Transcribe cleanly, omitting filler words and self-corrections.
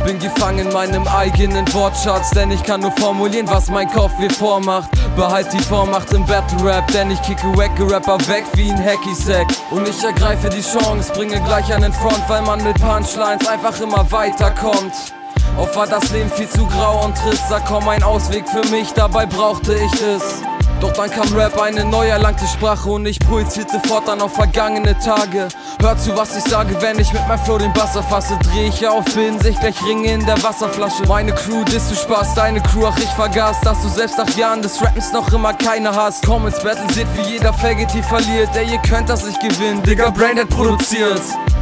Bin gefangen in meinem eigenen Wortschatz, denn ich kann nur formulieren, was mein Kopf mir vormacht. Behalt die Vormacht im Battle Rap, denn ich kicke wacke Rapper weg wie ein Hacky-Sack. Und ich ergreife die Chance, bringe gleich an den Front, weil man mit Punchlines einfach immer weiterkommt. Oft war das Leben viel zu grau und trist, sag komm ein Ausweg für mich, dabei brauchte ich es. Doch dann kam Rap, eine neu erlangte Sprache, und ich projizierte fortan auf vergangene Tage. Hör zu, was ich sage, wenn ich mit meinem Flow den Bass erfasse. Dreh ich auf, bilden sich gleich Ringe in der Wasserflasche. Meine Crew, disst du Spaß, deine Crew, ach ich vergaß, dass du selbst nach Jahren des Rappens noch immer keine hast. Komm ins Battle, seht wie jeder Faggoty verliert, ey ihr könnt das nicht gewinnen, Digga, Braindead produziert.